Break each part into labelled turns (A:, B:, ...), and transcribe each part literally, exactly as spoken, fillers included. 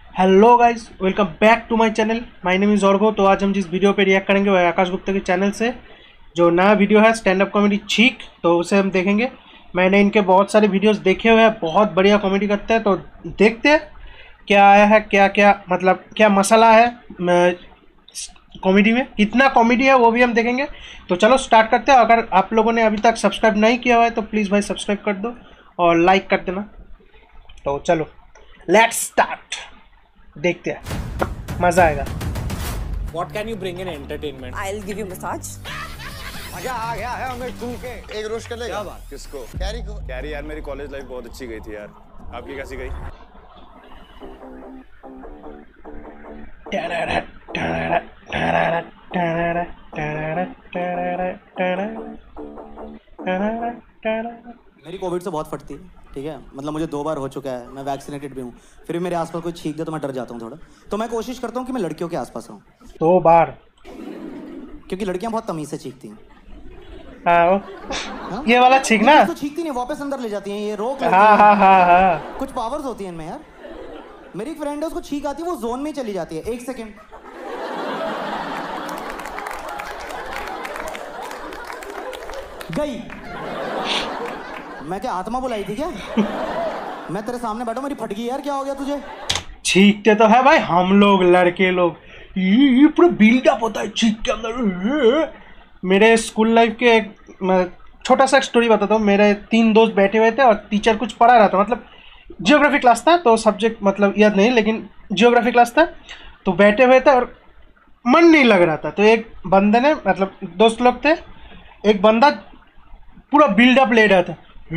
A: Hello guys, welcome back to my channel. My name is Orgo. तो आज हम जिस वीडियो पे रिएक्ट करेंगे वो है आकाश गुप्ता के चैनल से जो नया वीडियो है स्टैंड अप कॉमेडी चीक। तो उसे हम देखेंगे। मैंने इनके बहुत सारे वीडियोस देखे हुए हैं, बहुत बढ़िया कॉमेडी करते हैं। तो देखते हैं क्या आया है, क्या क्या मतलब क्या मसाला है कॉमेडी में, कितना कॉमेडी है वो भी हम देखेंगे। तो चलो स्टार्ट करते हैं। अगर आप लोगों ने अभी तक सब्सक्राइब नहीं किया हुआ है तो प्लीज़ भाई सब्सक्राइब कर दो और लाइक कर देना। तो चलो लेट्स स्टार्ट, देखते हैं, मजा आएगा।
B: What can you bring in entertainment?
C: I'll give you massage.
D: मजा आ गया है हमें सुन के। एक रोश कर लेगा।
B: क्या बात?
D: किसको? कैरी को। कैरी यार मेरी कॉलेज लाइफ बहुत अच्छी गई थी यार। आपकी कैसी गई?
E: मेरी कोविड से बहुत फटती है, ठीक है। मतलब मुझे दो बार हो चुका है, मैं वैक्सीनेटेड भी हूँ। फिर भी मेरे आसपास कोई छींक दे तो मैं डर जाता हूँ थोड़ा। तो मैं कोशिश करता हूँ कि मैं लड़कियों के आसपास रहूँ,
A: दो बार,
E: क्योंकि लड़कियाँ बहुत तमीज से छींकती हैं।
A: हाँ, ये वाला छींक ना,
E: तो छींकती नहीं, वापस अंदर ले जाती हैं, ये रोक लेती
A: हाँ
E: हैं।
A: हाँ हाँ हाँ।
E: कुछ पावर्स होती हैं इनमें यार। मेरी एक फ्रेंड है, उसको छींक आती है, वो जोन में चली जाती है। एक सेकेंड, गई। मैं क्या आत्मा बुलाई थी क्या? मैं तेरे सामने बैठा, मेरी फट गई यार। क्या हो गया तुझे?
A: छींकते तो है भाई हम लोग, लड़के लोग, ये पूरा बिल्डअप होता है छींक के अंदर। मेरे स्कूल लाइफ के एक छोटा सा स्टोरी बताता हूँ। मेरे तीन दोस्त बैठे हुए थे और टीचर कुछ पढ़ा रहा था, मतलब जियोग्राफी क्लास था। तो सब्जेक्ट मतलब याद नहीं, लेकिन जियोग्राफी क्लास था। तो बैठे हुए थे और मन नहीं लग रहा था। तो एक बंदे ने, मतलब दोस्त लोग थे, एक बंदा पूरा बिल्डअप ले रहा था,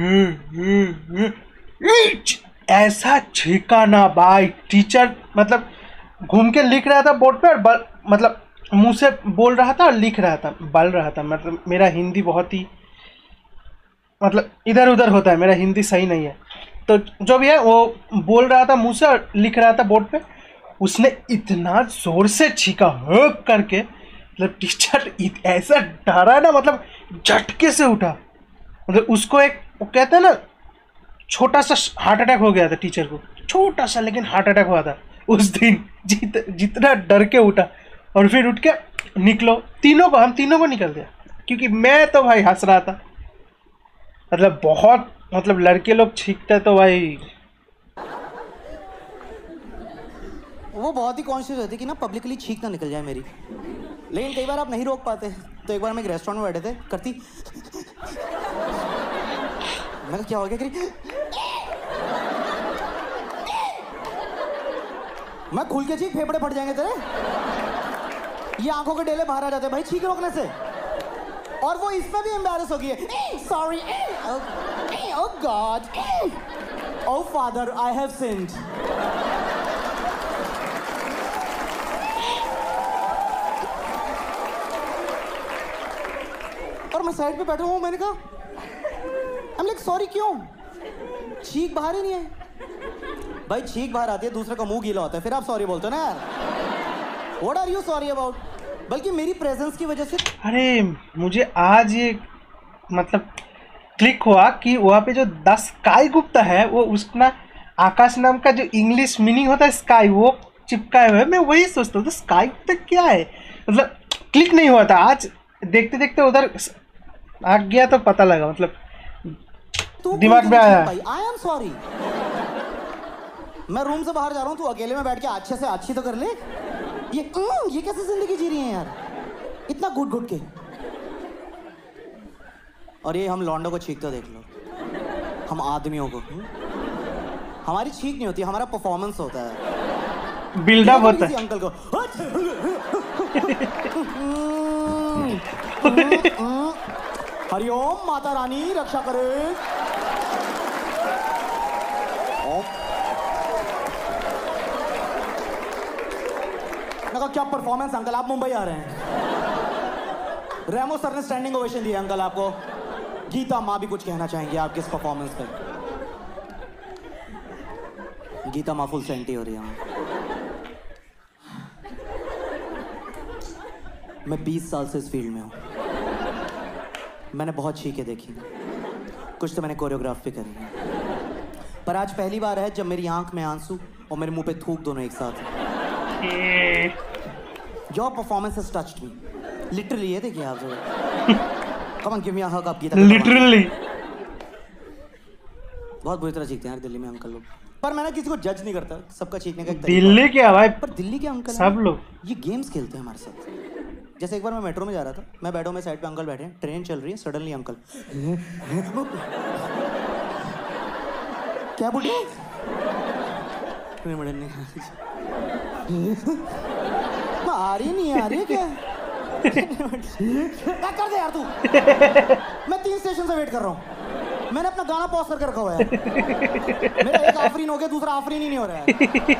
A: ऐसा छीका ना भाई। टीचर मतलब घूम के लिख रहा था बोर्ड पे और बल, मतलब मुंह से बोल रहा था और लिख रहा था, बल रहा था। मतलब मेरा हिंदी बहुत ही मतलब इधर उधर होता है, मेरा हिंदी सही नहीं है। तो जो भी है वो बोल रहा था मुंह से और लिख रहा था बोर्ड पे। उसने इतना जोर से छीका हक करके, मतलब टीचर ऐसा डरा ना, मतलब झटके से उठा। मतलब उसको एक, वो कहते हैं ना, छोटा सा हार्ट अटैक हो गया था टीचर को, छोटा सा लेकिन हार्ट अटैक हुआ था उस दिन। जित जितना डर के उठा और फिर उठ के निकलो, तीनों को, हम तीनों को निकल गया। क्योंकि मैं तो भाई हंस रहा था। मतलब बहुत, मतलब लड़के लोग छींकते तो भाई
E: वो बहुत ही कॉन्शियस रहती कि ना पब्लिकली छींक ना निकल जाए मेरी। लेकिन कई बार आप नहीं रोक पाते। तो एक बार हम एक रेस्टोरेंट में बैठे थे, करती, मैं क्या हो गया, करी मैं खुल के छींक, फेफड़े फट जाएंगे तेरे। ये आंखों के डेले बाहर आ जाते हैं भाई छींक रोकने से। और वो इसमें भी एम्बैरेस हो गई है। Sorry, oh God, oh father, I have sinned. और मैं साइड पे बैठा हूँ, मैंने कहा आई एम लाइक सॉरी, क्यों? छींक बाहर ही नहीं है भाई। छींक बाहर आती है, दूसरे का मुंह गीला होता है, फिर आप सॉरी बोलते हो ना यार। What are you sorry about? बल्कि मेरी प्रेजेंस की वजह से।
A: अरे मुझे आज ये मतलब क्लिक हुआ कि वहाँ पे जो द स्काई गुप्ता है, वो उसका आकाश नाम का जो इंग्लिश मीनिंग होता है स्काई, वो चिपकाए हुए है। मैं वही सोचता हूँ तो स्काई गुप्ता क्या है, मतलब क्लिक नहीं हुआ था। आज देखते देखते उधर आ गया तो पता लगा, मतलब दिमाग में आया।
E: I am sorry. मैं रूम से बाहर जा रहा हूँ, तू अकेले में बैठ के अच्छे से अच्छी तो कर ले। ये ये कैसे जिंदगी जी रही है यार, इतना घुट घुट के। और ये हम लौंडों को छींकते देख लो, हम आदमियों को। हमारी छींक नहीं होती, हमारा परफॉर्मेंस होता है,
A: बिल्डअप होता है।
E: अंकल को हरिओम माता रानी रक्षा करे। क्या परफॉर्मेंस अंकल, आप मुंबई आ रहे हैं। रेमो सर ने स्टैंडिंग ओवेशन दिया अंकल आपको। गीता माँ भी कुछ कहना चाहेंगे आपके इस परफॉर्मेंस पे। गीता माँ फुल सेंटी हो रही है। मैं बीस साल से इस फील्ड में हूँ, मैंने बहुत छींके देखी, कुछ तो मैंने कोरियोग्राफ भी करी है। पर आज पहली बार है जब मेरी आंख में आंसू और मेरे मुंह पे थूक दोनों एक साथ। Your performance has touched me literally. ये देखिए आप जो कम ऑन गिव मी अ हग। आप गीता
A: लिटरली
E: बहुत बुरी तरह चीखते हैं यार दिल्ली में अंकल लोग, पर मैं ना किसी को जज नहीं करता, सबका चीखने का एक तरीका
A: दिल्ली क्या भाई,
E: पर दिल्ली के अंकल
A: सब लोग
E: ये गेम्स खेलते हैं हमारे साथ। जैसे एक बार मैं मेट्रो में जा रहा था, मैं बैठा हूं, मैं साइड पे अंकल बैठे हैं, ट्रेन चल रही है, सडनली अंकल क्या बोल रहे आ रही नहीं आ रही क्या क्या कर दे यार तू। मैं तीन स्टेशन से वेट कर रहा हूँ, मैंने अपना गाना पॉज करके रखा हुआ है। मेरा एक आफरीन हो गया, दूसरा आफरीन ही नहीं हो रहा है।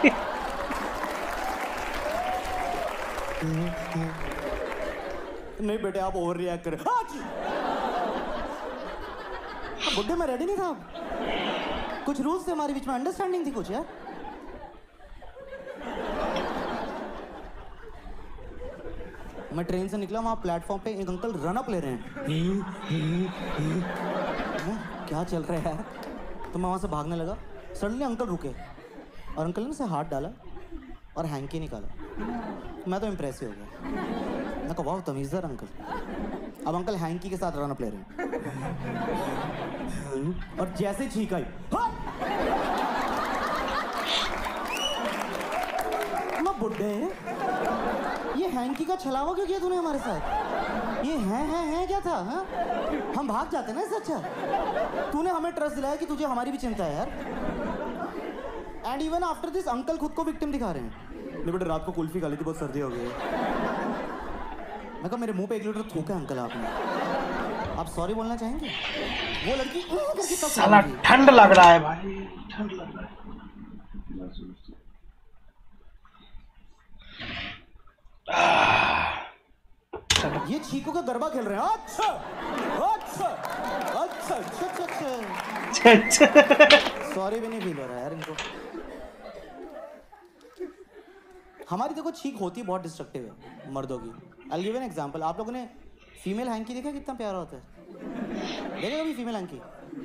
E: नहीं बेटे आप ओवर रिएक्ट करें। बुड्ढे में रेडी नहीं था। कुछ रूल्स थे हमारे बीच में, अंडरस्टैंडिंग थी कुछ यार। मैं ट्रेन से निकला, वहां प्लेटफॉर्म पे एक अंकल रन अप ले रहे हैं। क्या चल रहा है यार। तो मैं वहां से भागने लगा, सडनली अंकल रुके और अंकल ने से हाथ डाला और हैंकी निकाला। मैं तो इम्प्रेस ही हो गया। मैं कहा वाह तमीज़दार अंकल। अब अंकल हैंकी के साथ रन अप ले रहे हैं और जैसे छींक आई मैं बुड्ढे ये हैंकी का छलावा क्यों किया तूने हमारे साथ। ये है है है क्या था हा? हम भाग जाते ना इससे अच्छा। तूने हमें ट्रस्ट दिलाया कि तुझे हमारी भी चिंता है यार। And even after this uncle खुद को विक्टिम दिखा रहे हैं। नहीं बेटा रात को कुल्फी खा ली थी, बहुत सर्दी हो गई। मैं कहा मेरे मुंह पे एक लीटर थूका अंकल आपने, आप सॉरी बोलना चाहेंगे। वो लड़की
A: साला ठंड लग रहा है भाई, ठंड लग रहा है।
E: ये चीकू का गरबा खेल रहे हैं। अच्छा अच्छा अच्छा अच्छा अच्छा सॉरी भी नहीं फील हो रहा है यार इनको। हमारी देखो छीक होती बहुत डिस्ट्रक्टिव है मर्दों की। I will give an example. आप लोगों ने फीमेल हैंकी देखा कितना प्यारा होता है। देखा कभी फीमेल हैंकी?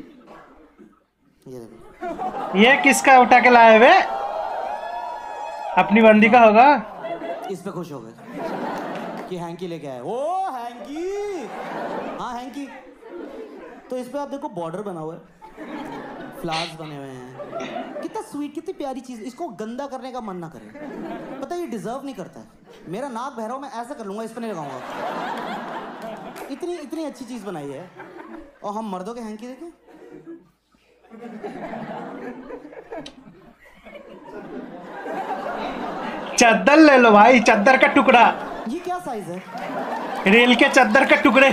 E: ये देखो।
A: ये किसका उठा के लाए हुए? अपनी बंदी का होगा।
E: इस पे खुश हो गए कि हैंकी लेके आए। ओ हैंकी, हाँ हैंकी। तो इस पे आप देखो बॉर्डर बना हुआ है, फ्लावर्स बने हुए हैं। कितना स्वीट, कितनी प्यारी चीज। इसको गंदा करने का मन ना करे। पता है ये डिजर्व नहीं करता है। मेरा नाक बह रहा हो, मैं ऐसा कर लूंगा, इस पे नहीं लगाऊंगा। इतनी इतनी अच्छी चीज बनाई है और हम मर्दों के हैंकी देखें।
A: चद्दर ले लो भाई, चद्दर का टुकड़ा।
E: ये क्या साइज है?
A: रेल के चद्दर का टुकड़े।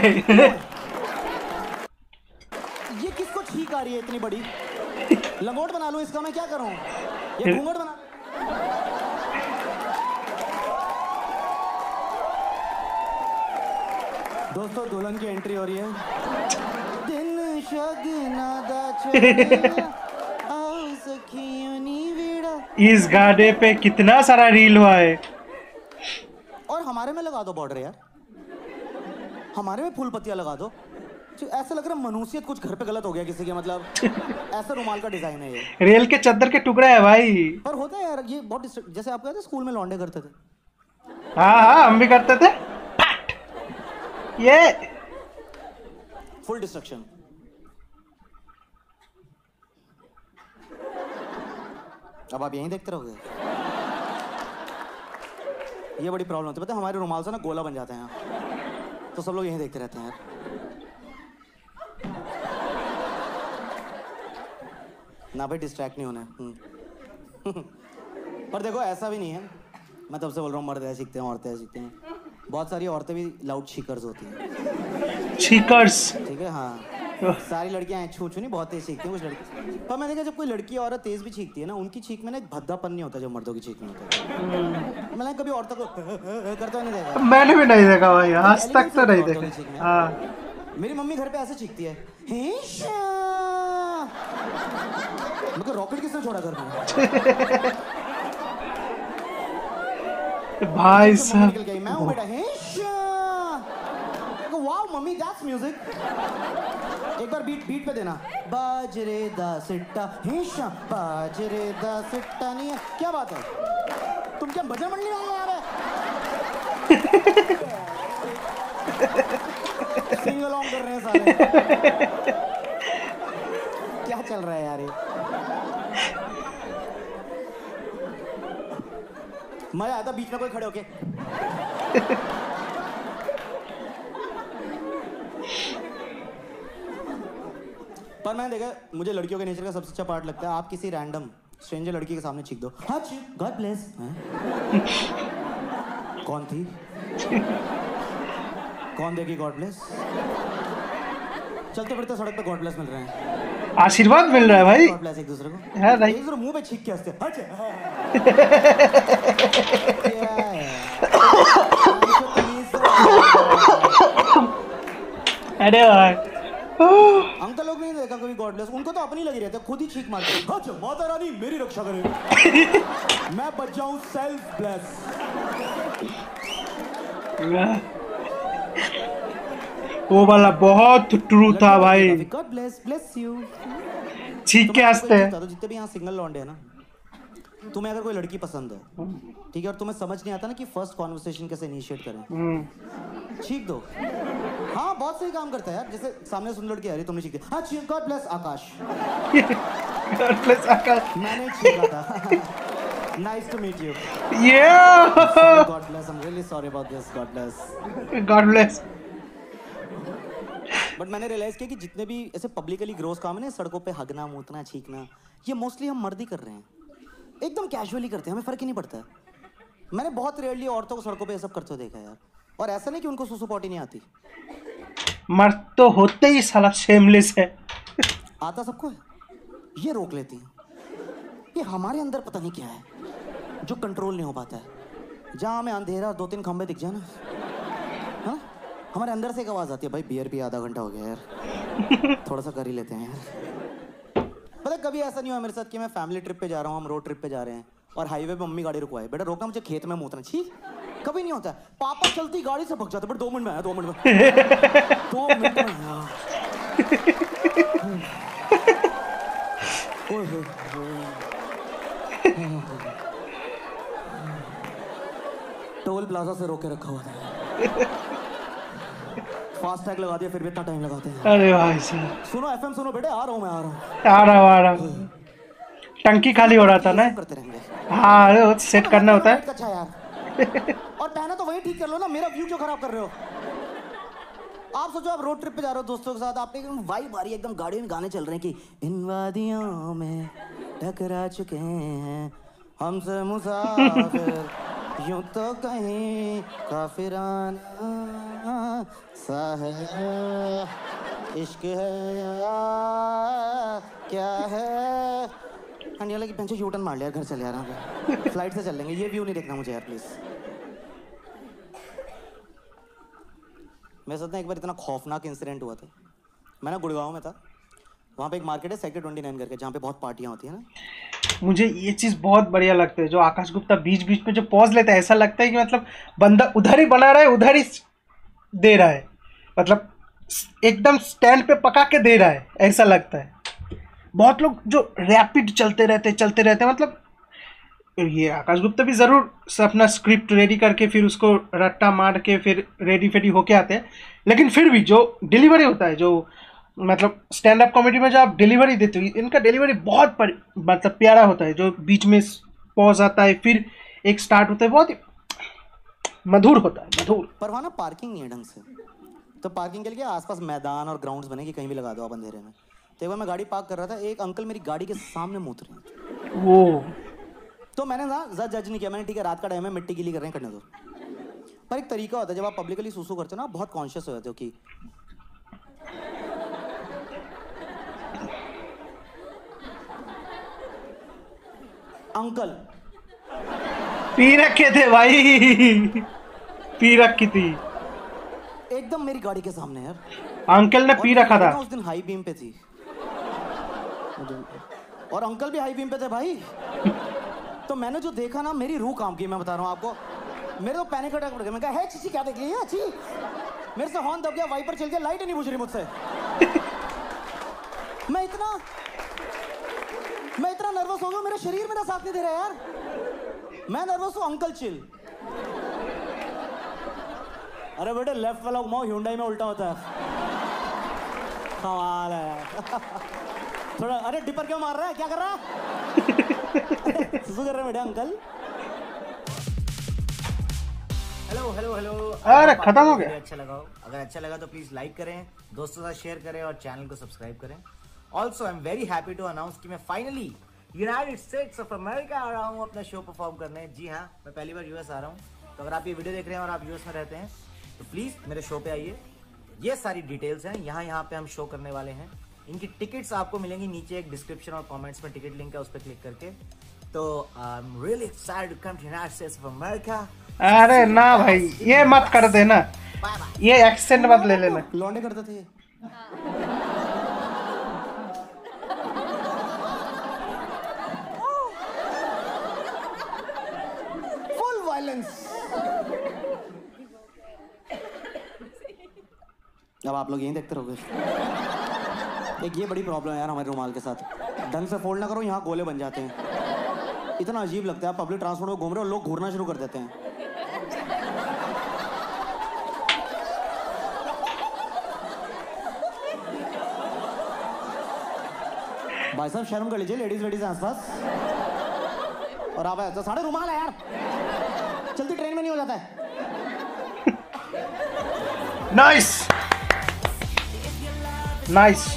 E: ये किसको छींक आ रही है इतनी बड़ी? लंगोट बना लूं इसका मैं, क्या करूं? ये घूंघट बना। दोस्तों दुल्हन की एंट्री हो रही है। दिन शगना दा चढ़ा, आओ सखियों नी वीड़ा।
A: इस गाड़े पे कितना सारा रील हुआ है।
E: और हमारे में लगा दो बॉर्डर यार, हमारे में फूल पत्तियां लगा दो। ऐसा लग रहा है मनुष्यत कुछ घर पे गलत हो गया किसी के, मतलब ऐसा रुमाल का डिजाइन है ये।
A: रेल के चद्दर के टुकड़े है भाई।
E: पर होता है यार ये बहुत, जैसे आप कहते स्कूल में लौंडे करते थे।
A: हाँ हाँ हम भी करते थे। ये
E: फुल डिस्ट्रक्शन। अब आप यहीं देखते रहोगे। ये बड़ी प्रॉब्लम होती है, पता है हमारे रुमाल से ना गोला बन जाते हैं, तो सब लोग यहीं देखते रहते हैं यार। ना भाई डिस्ट्रैक्ट नहीं होना। पर देखो ऐसा भी नहीं है, मैं तब से बोल रहा हूँ मर्द ऐसे सीखते हैं, औरतें ऐसे सीखते हैं। बहुत सारी औरतें भी लाउड छीकर्स होती हैं।
A: छीकर्स, ठीक
E: है। हाँ सारी लड़कियां छू छू नहीं बहुत तेज सीखती हैं कुछ लड़की। पर मैंने देखा जब कोई लड़की औरत तेज भी छीकती है ना, उनकी छीक में ना एक भद्दापन नहीं होता जो मर्दों की छीक में होता है। मैंने कभी औरतों को करते हुए नहीं देखा।
A: मैंने भी नहीं देखा भाई, आज तक तो नहीं देखा।
E: हाँ मेरी मम्मी घर पे ऐसे छीकती है। मतलब रॉकेट किसने छोड़ा घर में? भाई साहब मैं हूं बेटा। को वाओ मम्मी दैट्स म्यूजिक। एक बार बीट बीट पे देना। बाजरे दा सिट्टा हिशा बाजरे दा सिट्टा नहीं है। क्या बात है, तुम क्या भजन मंडली वाले यार है? सिंग अलोंग कर रहे हैं सारे। क्या चल रहा है यार ये? मजा आया था बीच में कोई खड़े होके। पर मैंने देखा, मुझे लड़कियों के नेचर का सबसे अच्छा पार्ट लगता है, आप किसी रैंडम स्ट्रेंजर लड़की के सामने चीख दो, हाँ गॉड ब्लेस। कौन थी? कौन देगी गॉड ब्लेस? चलते फिरते सड़क पे गॉड ब्लेस मिल रहे हैं,
A: आशीर्वाद मिल रहा है भाई।
E: गॉड ब्लेस एक दूसरे को।
A: है भाई।
E: एक दूसरे मुंह पे छींक के हंसते हैं।
A: अरे भाई
E: अंकल लोग नहीं देखा कभी गॉड ब्लेस, उनको तो अपनी लगी रहती है, खुद ही छींक मारते हैं। अच्छा माता रानी मेरी रक्षा करे, मैं बच जाऊं सेल्फ ब्लेस।
A: वो वाला बहुत ट्रू था भाई।
E: God bless bless you.
A: चीख के हंसते हैं।
E: तो जितने भी यहाँ सिंगल लौंडे हैं ना, तुम्हें अगर कोई लड़की पसंद है, ठीक है, और तुम्हें समझ नहीं आता ना कि फर्स्ट कॉन्वर्सेशन कैसे इनिशिएट करें, छींक दो। हाँ बहुत सही काम करता है यार। जैसे सामने सुन लड़की आ रही, तुमने छींक दिया, हाँ छींक God bless Akash.
A: God bless Akash.
E: मैंने छींका था। Nice to meet you.
A: Yeah.
E: God bless, I am really sorry about this, God bless.
A: God bless.
E: But मैंने रियलाइज किया कि जितने भी ऐसे पब्लिकली ग्रोस काम है ना, सड़कों पे हगना, मूतना, छींकना, ये मोस्टली हम मर्द ही कर रहे हैं, एकदम कैजुअली करते हैं, हमें फर्क ही नहीं पड़ता है। मैंने बहुत रेयरली औरतों को सड़कों पे ये सब करते हुए देखा है यार। और ऐसा नहीं कि उनको सुसु पॉटी नहीं आती,
A: मर्द तो होते ही साला शेमलेस है।
E: आता सबको है, ये रोक लेती है। ये हमारे अंदर पता नहीं क्या है जो कंट्रोल नहीं हो पाता है। जहाँ हमें अंधेरा और दो तीन खंबे दिख जाए ना, हाँ, हमारे अंदर से एक आवाज आती है, भाई बियर भी आधा घंटा हो गया यार, थोड़ा सा कर ही लेते हैं यार। पता कभी ऐसा नहीं हुआ मेरे साथ कि मैं फैमिली ट्रिप पे जा रहा हूँ, हम रोड ट्रिप पे जा रहे हैं और हाईवे पे मम्मी गाड़ी रुकवाए, बेटा रोकना मुझे खेत में मूतना, छी कभी नहीं होता है। पापा चलती गाड़ी से भग जाते, बट दो मिनट में आया, दो मिनट में दो मिनट में आया। टोल प्लाजा से रोके रखा हुआ था, फास्ट टैग लगा दिया, फिर भी इतना टाइम लगाते हैं।
A: अरे भाई साहब
E: सुनो एफएम सुनो बेटे, आ रहा हूँ मैं, आ रहा हूँ
A: आ रहा हूँ आ रहा हूँ। टंकी खाली हो रहा था ना।
E: करते रहेंगे।
A: हाँ अरे वो सेट करना होता है।
E: अच्छा यार, और पहना तो वही ठीक कर लो ना, मेरा व्यू क्यों खराब कर रहे हो? आप सोचो आप रोड ट्रिप पे जा रहे हो दोस्तों के साथ, आपने एकदम वाइब आ रही है, एकदम गाड़ी में गाने चल रहे हैं कि इन वादियों में टकरा चुके हैं हमसे मुसाफिर, यूं तो कहीं काफिराना सा है, इश्क है या क्या है। अंडिया लगी पेंचो यू टर्न मार लिया, घर चले यार, फ्लाइट से चल लेंगे, ये व्यू नहीं देखना मुझे यार प्लीज। मेरे साथ ना एक बार इतना खौफनाक इंसिडेंट हुआ था। मैं ना गुड़गांव में था, वहाँ पे एक मार्केट है सेक्टर ट्वेंटी नाइन करके, जहाँ पे बहुत पार्टियाँ होती हैं ना।
A: मुझे ये चीज़ बहुत बढ़िया लगता है जो आकाश गुप्ता बीच बीच में जो पॉज लेता है, ऐसा लगता है कि मतलब बंदा उधर ही बना रहा है, उधर ही दे रहा है, मतलब एकदम स्टैंड पे पका के दे रहा है, ऐसा लगता है। बहुत लोग जो रैपिड चलते रहते चलते रहते मतलब ये आकाश गुप्ता भी ज़रूर अपना स्क्रिप्ट रेडी करके फिर उसको रट्टा मार के फिर रेडी फेडी होके आते हैं, लेकिन फिर भी जो डिलीवरी होता है, जो मतलब स्टैंड अप कॉमेडी में जो आप डिलीवरी देते हो, इनका डिलीवरी बहुत मतलब प्यारा होता है। जो बीच में पॉज आता है फिर एक स्टार्ट होता है, बहुत ही मधुर होता है, मधुर।
E: पर वहाँ ना पार्किंग नहीं है ढंग से, तो पार्किंग के लिए आसपास मैदान और ग्राउंड्स बने कि कहीं भी लगा दो आप अंधेरे में। तो एक बार मैं गाड़ी पार्क कर रहा था, एक अंकल मेरी गाड़ी के सामने मूत रहे हैं।
A: वो
E: तो मैंने ना ज़्यादा जज नहीं किया, मैंने ठीक है रात का टाइम है, मिट्टी गीली कर रहे हैं, करने दो। पर एक तरीका होता है जब आप पब्लिकली सूसू करते हो ना, बहुत कॉन्शियस हो जाते हो कि अंकल
A: पी रखे थे भाई, पी रखी थी
E: एकदम मेरी गाड़ी के सामने यार।
A: अंकल ने पी रखा था।
E: उस दिन हाई बीम पे थी और अंकल भी हाई बीम पे थे भाई। तो मैंने जो देखा ना, मेरी रूह काम की, मैं बता रहा हूँ आपको। मेरे तो पैनिक अटैक पड़ गया। मैं कहा है चीची क्या देख रही है अच्छी। मेरे से हॉर्न दब गया, वाइपर चल गया, लाइट ही नहीं बुझ रही मुझसे। मैं इतना मैं इतना नर्वस हो गया, मेरा शरीर मेरा साथ नहीं दे रहा यार। मैं नर्वस हूँ, अंकल चिल। अरे बेटे लेफ्ट वाला घुमाओ, ह्यूंडई में उल्टा होता है। कमाल है। थोड़ा अरे डिपर क्यों मार रहा है, क्या कर रहा है? सुसु कर रहे हैं बेटे अंकल।
C: Hello hello hello.
A: अरे खत्म हो गया।
C: अच्छा लगा हो, अगर अच्छा लगा तो प्लीज लाइक करें, दोस्तों के साथ शेयर करें और चैनल को सब्सक्राइब करें। Also I am very happy to announce कि मैं finally United States of America आ रहा हूँ अपना शो परफॉर्म करने। जी हाँ, मैं पहली बार यूएस आ रहा हूँ। तो अगर आप ये वीडियो देख रहे हैं और आप यूएस में रहते हैं तो प्लीज मेरे शो पे आइए। ये सारी डिटेल्स हैं, यहाँ यहाँ पे हम शो करने वाले हैं। इनकी टिकट्स आपको मिलेंगी नीचे एक डिस्क्रिप्शन और कमेंट्स में टिकट लिंक है, उस पर क्लिक करके। तो I am really excited to come to United States of America.
A: अरे ना भाई, ये मत कर देना, ये एक्सेंट मत ले लेना।
E: लौंडे करते थे। Full violence. अब आप लोग यहीं देखते रहोगे। एक ये बड़ी प्रॉब्लम है यार हमारे रुमाल के साथ, ढंग से फोल्ड ना करो, यहाँ गोले बन जाते हैं। इतना अजीब लगता है, आप पब्लिक ट्रांसपोर्ट में घूम रहे हो, लोग घूरना शुरू कर देते हैं। भाई साहब शर्म कर लीजिए, लेडीज लेडीज आसपास। और आप तो साढ़े रुमाल है यार, चलती ट्रेन में नहीं हो जाता है।
A: Nice nice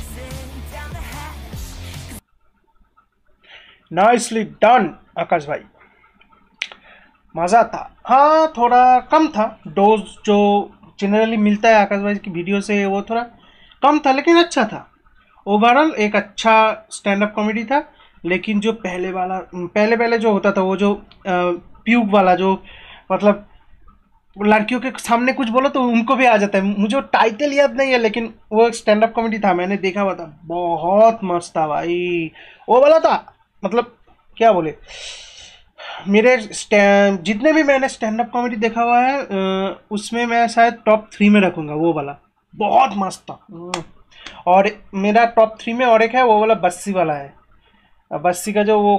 A: nicely done Akash भाई, मजा था। हाँ थोड़ा कम था डोज जो जनरली मिलता है आकाश भाई की वीडियो से, वो थोड़ा कम था लेकिन अच्छा था। ओवरऑल एक अच्छा स्टैंड अप कॉमेडी था। लेकिन जो पहले वाला पहले पहले जो होता था वो जो प्यूक वाला, जो मतलब लड़कियों के सामने कुछ बोलो तो उनको भी आ जाता है, मुझे टाइटल याद नहीं है लेकिन वो एक स्टैंड अप कॉमेडी था, मैंने देखा हुआ था, बहुत मस्त था भाई। वो वाला था, मतलब क्या बोले, मेरे जितने भी मैंने स्टैंड अप कॉमेडी देखा हुआ है उसमें मैं शायद टॉप थ्री में रखूँगा, वो वाला बहुत मस्त था। और मेरा टॉप थ्री में और एक है, वो वाला बस्सी वाला है। बस्सी का जो वो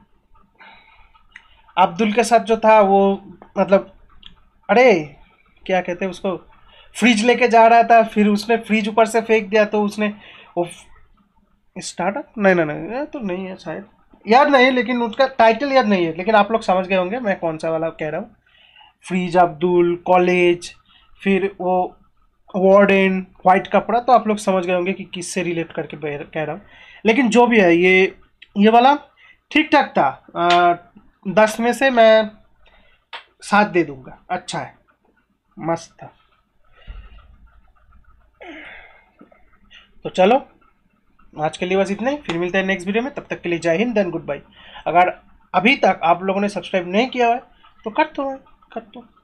A: अब्दुल के साथ जो था, वो मतलब अरे क्या कहते हैं उसको, फ्रिज लेके जा रहा था, फिर उसने फ्रिज ऊपर से फेंक दिया तो उसने वो स्टार्टअप नहीं नहीं नहीं तो नहीं है शायद, याद नहीं, लेकिन उसका टाइटल याद नहीं है, लेकिन आप लोग समझ गए होंगे मैं कौन सा वाला कह रहा हूँ। फ्रिज, अब्दुल, कॉलेज, फिर वो वार्डन, वाइट कपड़ा, तो आप लोग समझ गए होंगे कि किससे रिलेट करके कह रहा हूँ। लेकिन जो भी है, ये ये वाला ठीक ठाक था। आ, दस में से मैं सात दे दूंगा, अच्छा है, मस्त था। तो चलो आज के लिए बस इतना ही, फिर मिलते हैं नेक्स्ट वीडियो में, तब तक के लिए जय हिंद देन गुड बाय। अगर अभी तक आप लोगों ने सब्सक्राइब नहीं किया है तो कर दो कर दो।